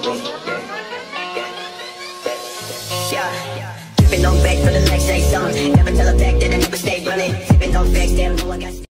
Yeah, tripping on back for the next say something. Never tell her back that I never stay running. Sipping on facts, damn, no, I got